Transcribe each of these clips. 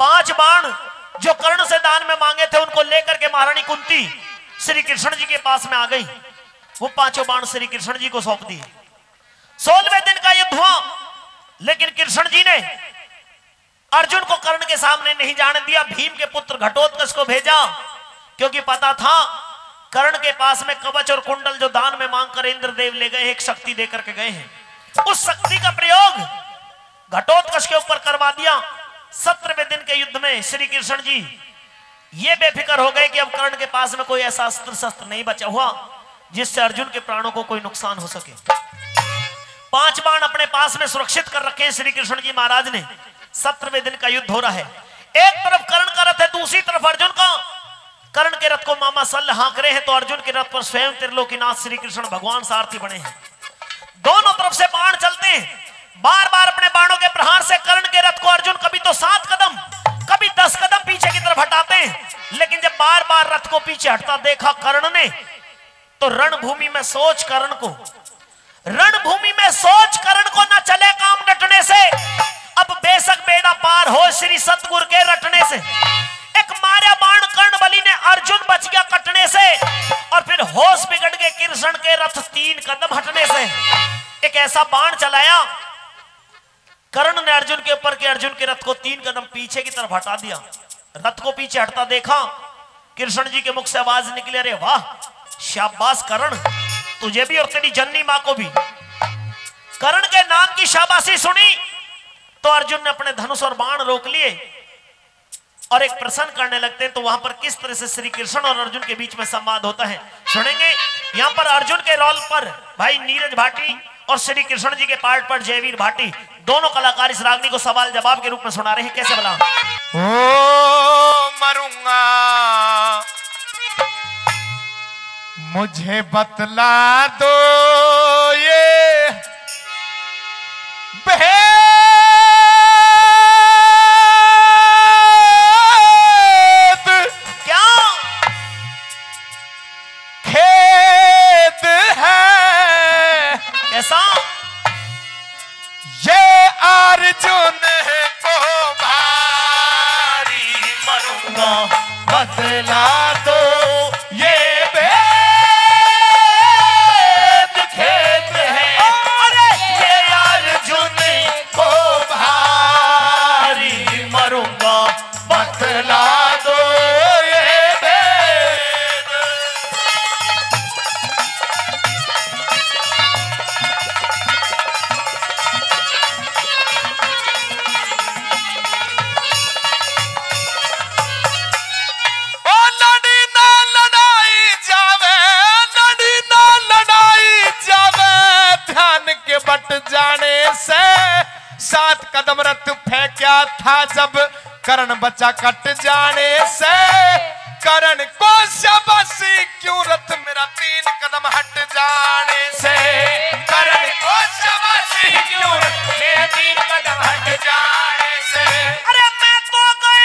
5 बाण जो कर्ण से दान में मांगे थे उनको लेकर के महारानी कुंती श्री कृष्ण जी के पास में आ गई। वो 5 बाण श्री कृष्ण जी को सौंप दिए। 16वें दिन का युद्ध हुआ, लेकिन कृष्ण जी ने अर्जुन को कर्ण के सामने नहीं जाने दिया। भीम के पुत्र घटोत्कच को भेजा, क्योंकि पता था कर्ण के पास में कवच और कुंडल जो दान में मांगकर इंद्रदेव ले गए, एक शक्ति देकर के गए हैं। उस शक्ति का प्रयोग घटोत्कच के ऊपर करवा दिया। 17वें दिन के युद्ध में श्री कृष्ण जी ये बेफिक्र हो गए कि अब कर्ण के पास में कोई ऐसा अस्त्र शस्त्र नहीं बचा हुआ जिससे अर्जुन के प्राणों को कोई नुकसान हो सके। 5 बाण अपने पास में सुरक्षित कर रखे हैं श्री कृष्ण जी महाराज ने। 17वें दिन का युद्ध हो रहा है। एक तरफ कर्ण का रथ है, दूसरी तरफ अर्जुन का। कर्ण के रथ को मामा सल्ल हाँक रहे हैं, तो अर्जुन के रथ पर स्वयं त्रिलोकीनाथ श्री कृष्ण भगवान सारथी बने हैं। दोनों तरफ से बाण चलते हैं। बार बार अपने बाणों के प्रहार से कर्ण के रथ को अर्जुन कभी तो 7 कदम, कभी 10 कदम पीछे की तरफ हटाते हैं। लेकिन जब बार बार रथ को पीछे हटता देखा कर्ण ने, तो रणभूमि में सोच कर्ण को न चले काम डटने से। अब बेशक बेड़ा पार हो श्री सतगुरु के रटने से। एक मारा बाण कर्ण बलि ने, अर्जुन बच गया कटने से। और फिर होश बिगड़ गए कृष्ण के रथ 3 कदम हटने से। एक ऐसा बाण चलाया कर्ण ने अर्जुन के ऊपर कि अर्जुन के रथ को 3 कदम पीछे की तरफ हटा दिया। रथ को पीछे हटता देखा, कृष्ण जी के मुख से आवाज निकली, अरे वाह शाबाश कर्ण, तुझे भी और तेरी जननी मां को भी। कर्ण के नाम की शाबाशी सुनी तो अर्जुन ने अपने धनुष और बाण रोक लिए और एक प्रश्न करने लगते हैं। तो वहां पर किस तरह से श्री कृष्ण और अर्जुन के बीच में संवाद होता है सुनेंगे। यहां पर अर्जुन के रोल पर भाई नीरज भाटी और श्री कृष्ण जी के पार्ट पर जयवीर भाटी, दोनों कलाकार इस रागनी को सवाल जवाब के रूप में सुना रहे हैं। कैसे बना? ओ मरूंगा मुझे बतला दो ये भेद, क्या खेद है कैसा? ये अर्जुन को भारी मरूंगा बतला दो ये बट जाने से 7 कदम रथ फेंका था जब कर्ण बचा कट जाने से। कर्ण को शाबाशी क्यों रथ मेरा 3 कदम हट जाने से। कर्ण को शाबाशी क्यों रथ मेरा 3 कदम हट जाने से। अरे मैं तो गया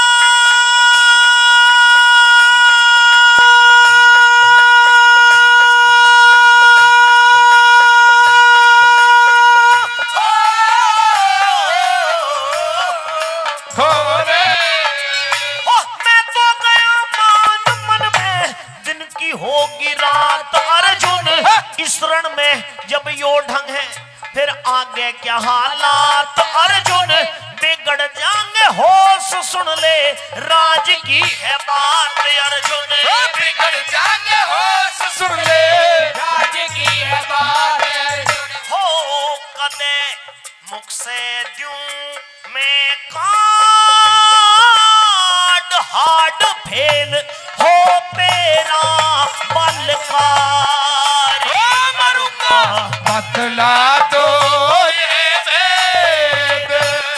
होगी रात अर्जुन इस रण में जब यो ढंग है, फिर आगे क्या हालात अर्जुन बिगड़ जाएंगे। होश सुन ले राज की है बात अर्जुन बिगड़ जाएंगे। होश सुन ले राज की है बात अर्जुन। हो कदे मुख से द्यूं में हार्ड फेल हो तेरा बलकार मरूंगा बतला दो ये भेद।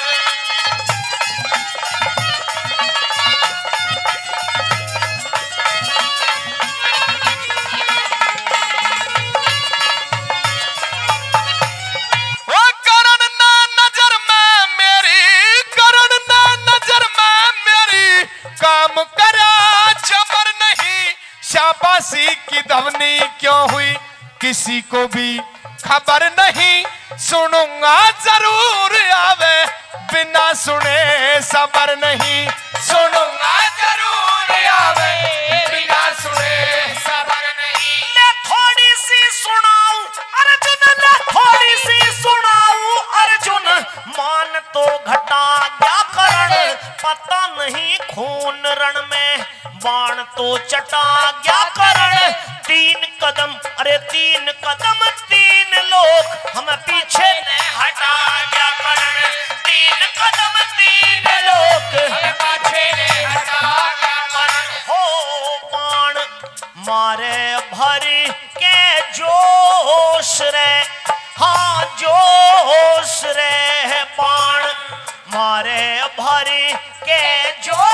ओ कर्ण ना नजर में मेरी, कर्ण ना नजर में मेरी, काम करा जबर नहीं। शाबाशी की धवनी क्यों हुई किसी को भी खबर नहीं। सुनूंगा जरूर आवे बिना सुने सबर नहीं, सुनूंगा जरूर आवे, बिना सुने सबर नहीं। ले थोड़ी सी सुनाऊं अर्जुन, ले थोड़ी सी सुनाऊं अर्जुन, मान तो घटा क्या करण, पता नहीं खून रण में बाण तो चटा क्या करण। 3 कदम, अरे 3 कदम 3 लोग हम पीछे ने हटा क्या करण, 3 कदम 3 लोग हम पीछे ने हटा क्या करण। हो बाण मारे भरी के जोश रे, हाँ जोश रे, बाण मारे भरी के जोश,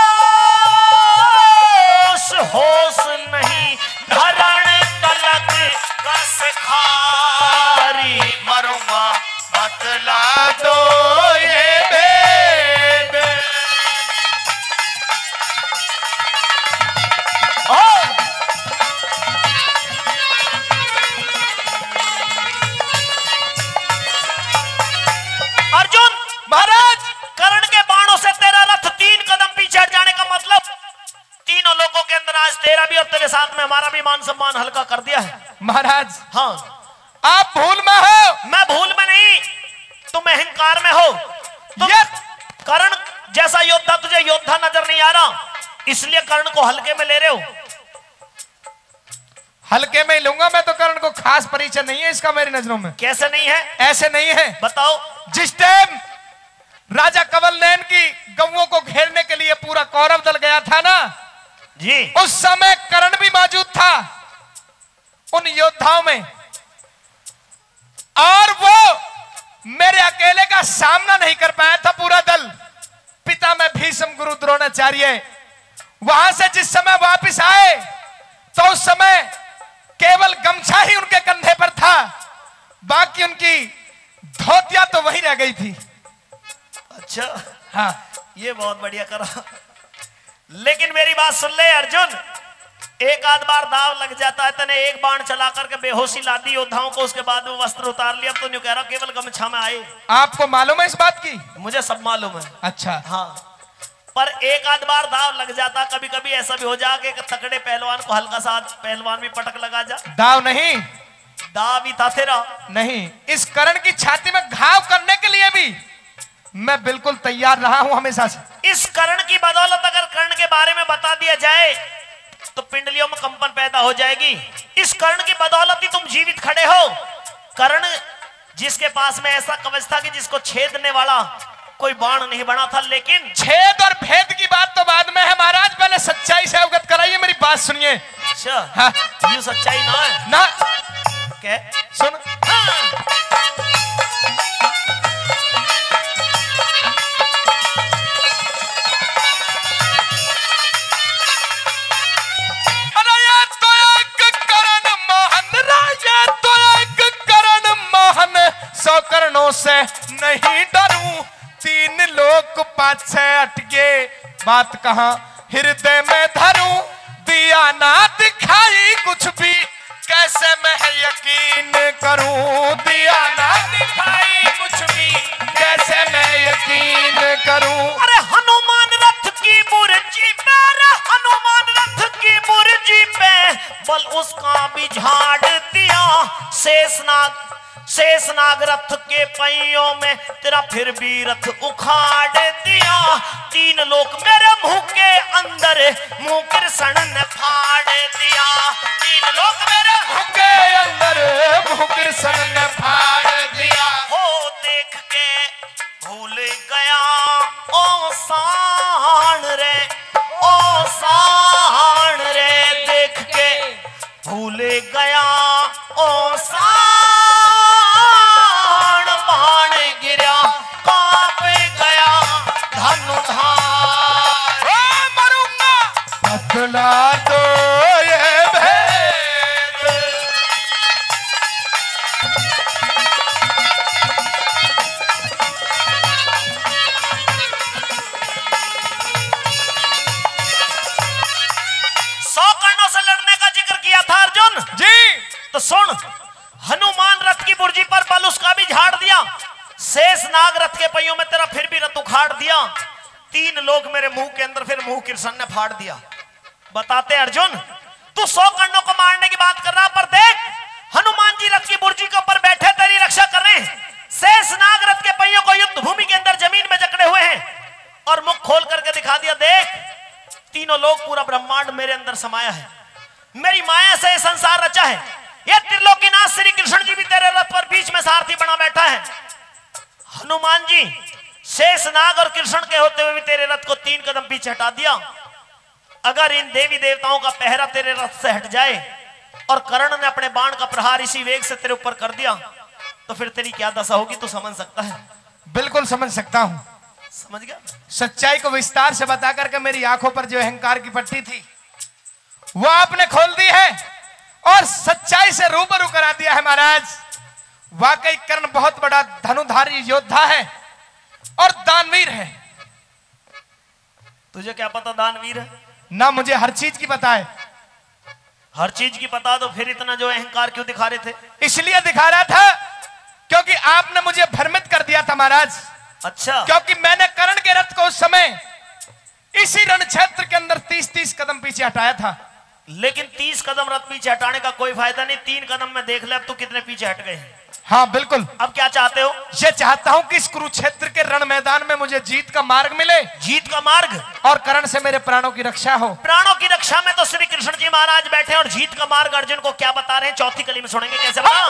होश नहीं धरण तलक कस खारी, मरूंगा बतला दो ये भेद। अर्जुन महाराज, कर्ण के बाणों से तेरा रथ 3 कदम पीछे हट जाने का मतलब, तीनों लोगों के अंदर आज तेरा भी और तेरे साथ में हमारा भी मान सम्मान हल्का कर दिया है। महाराज हाँ, आप भूल में हो। मैं भूल में नहीं, तुम अहंकार में हो। तुम ये कर्ण जैसा योद्धा तुझे योद्धा नजर नहीं आ रहा, इसलिए कर्ण को हल्के में ले रहे हो। हल्के में ही लूंगा मैं तो, कर्ण को खास परिचय नहीं है इसका मेरी नजरों में। कैसे नहीं है? ऐसे नहीं है। बताओ। जिस टाइम राजा कंवल नयन की गौओं को घेरने के लिए पूरा कौरव दल गया था ना जी, उस समय कर्ण भी मौजूद था उन योद्धाओं में, और वो मेरे अकेले का सामना नहीं कर पाया था पूरा दल। पिता में भीष्म गुरु द्रोणाचार्य वहां से जिस समय वापस आए तो उस समय केवल गमछा ही उनके कंधे पर था, बाकी उनकी धोतिया तो वहीं रह गई थी। अच्छा हाँ, ये बहुत बढ़िया करा, लेकिन मेरी बात सुन ले अर्जुन, एक आध बार दाव लग जाता है, तने एक बाण चला करके बेहोशी ला दी योद्धाओं को, उसके बाद वो वस्त्र उतार लिया। अब तो नहीं कह रहा केवल गमछा में आए। आपको मालूम है इस बात की? मुझे सब मालूम है। अच्छा। हाँ, पर एक आध बार दाव लग जाता, कभी कभी ऐसा भी हो जा कि तकड़े पहलवान को हल्का सा पहलवान भी पटक लगा जा। दाव नहीं, दाव ही था तेरा। नहीं, इस कर्ण की छाती में घाव करने के लिए भी मैं बिल्कुल तैयार रहा हूं हमेशा से। इस कर्ण की बदौलत अगर कर्ण के बारे में बता दिया जाए तो पिंडलियों में कंपन पैदा हो जाएगी। इस कर्ण की बदौलत ही तुम जीवित खड़े हो। कर्ण जिसके पास में ऐसा कवच था कि जिसको छेदने वाला कोई बाण नहीं बना था, लेकिन छेद और भेद की बात तो बाद में है महाराज, पहले सच्चाई से अवगत कराइए, मेरी बात सुनिए। अच्छा, हाँ। ये सच्चाई ना है ना, क्या? सुन। हाँ। अरे ये तो एक कर्ण मोहन, राजा तो एक कर्ण मोहन, 100 कर्णों से नहीं डरूं, 3 लोग पाछे अटके, बात कहां हृदय में धरूं, दिया ना दिखाई कुछ भी, कैसे मैं यकीन करूं, दिया ना दिखाई कुछ भी, कैसे मैं यकीन करूं। अरे हनुमान रथ की बुर्जी पे, हनुमान रथ की बुर्जी पे बल उसका भी झाड़ दिया, शेषनाग रथ के पहियों में तेरा फिर भी रथ उखाड़ दिया। 3 लोग मेरे मुंह के अंदर मुंह कृष्ण ने फाड़ दिया, 3 लोग मेरे मुंह के अंदर मुंह कृष्ण ने फाड़ दिया। हो देख के भूल गया ओ शान रे, ओ शान रे, देख के भूल गया ओ शान, बाण गिरा कांप गया धनुधार। मरूंगा बतला दो ये भेद। से लड़ने का जिक्र किया था अर्जुन जी। तो सुन, हनुमान रथ की बुर्जी पर बल उसका भी झाड़ दिया, शेष नाग रथ के पहियों में तेरा फिर भी रथ उखाड़ दिया, 3 लोग मेरे मुंह के अंदर फिर मुंह कृष्ण ने फाड़ दिया। बताते अर्जुन, तू 100 कर्णों को मारने की बात कर रहा, पर देख हनुमान जी रथ की बुर्जी के ऊपर बैठे तेरी रक्षा कर रहे हैं। शेष नाग रथ के पहियों को युद्ध भूमि के अंदर जमीन में जकड़े हुए हैं और मुख खोल करके दिखा दिया, देख 3 लोग, पूरा ब्रह्मांड मेरे अंदर समाया है, मेरी माया से संसार रचा है। ये त्रिलोकीनाथ श्री कृष्ण जी भी तेरे रथ पर बीच में सारथी बना बैठा है। हनुमान जी शेष नाग और कृष्ण के होते हुए भी तेरे रथ को 3 कदम पीछे हटा दिया। अगर इन देवी देवताओं का पहरा तेरे रथ से हट जाए और कर्ण ने अपने बाण का प्रहार इसी वेग से तेरे ऊपर कर दिया, तो फिर तेरी क्या दशा होगी, तू समझ सकता है? बिल्कुल समझ सकता हूं। समझ गया? सच्चाई को विस्तार से बता करके मेरी आंखों पर जो अहंकार की पट्टी थी वो आपने खोल दी है और सच्चाई से रूबरू करा दिया है महाराज। वाकई कर्ण बहुत बड़ा धनुधारी योद्धा है और दानवीर है। तुझे क्या पता दानवीर है? ना मुझे हर चीज की पता है। हर चीज की पता, तो फिर इतना जो अहंकार क्यों दिखा रहे थे? इसलिए दिखा रहा था क्योंकि आपने मुझे भ्रमित कर दिया था महाराज। अच्छा। क्योंकि मैंने कर्ण के रथ को उस समय इसी रण क्षेत्र के अंदर 30-30 कदम पीछे हटाया था। लेकिन 30 कदम रथ पीछे हटाने का कोई फायदा नहीं, 3 कदम में देख ले अब तू कितने पीछे हट गए हैं। हाँ बिल्कुल। अब क्या चाहते हो? ये चाहता हूं कि इस कुरुक्षेत्र के रण मैदान में मुझे जीत का मार्ग मिले। जीत का मार्ग? और कर्ण से मेरे प्राणों की रक्षा हो। प्राणों की रक्षा में तो श्री कृष्ण जी महाराज बैठे, और जीत का मार्ग अर्जुन को क्या बता रहे हैं, चौथी कली में सुनेंगे। कैसे बता?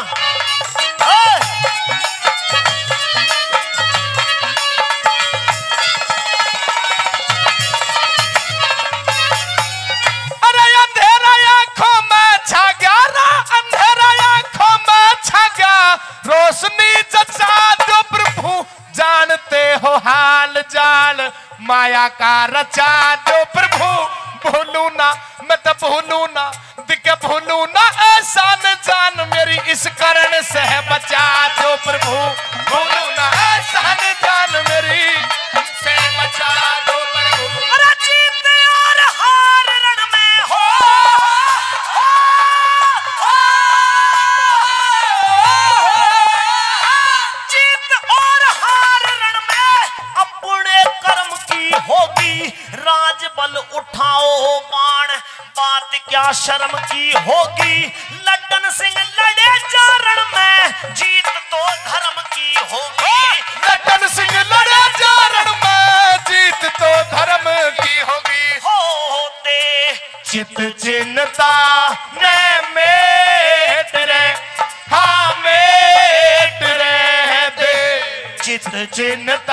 अरे अंधेरा आंखों में छा गया, अंधेरा आंखों में छा गया, रोशनी जचा दो प्रभु, जानते हो हाल जाल, माया का रचा दो प्रभु, भूलू ना मैं तो भूलू ना, दिखे भूलू ना ऐसा न जान, मेरी इस कर्ण से बचा दो प्रभु, भूलू ना ऐसा न जान, मेरी से बचा दो प्रभु। अरे जीत और हार रण में हो, जीत और हार रण में अपने कर्म की होगी, राज बल उठाओ बाण, बात क्या शर्म की होगी, लड्डन सिंह लड़े चारण में, जीत तो धर्म की होगी, लड्डन सिंह लड़े चारण में, जीत तो धर्म की होगी, होते चित चिन्हता ने मेट रे, हाँ मेट रे दे, चित चिन्हता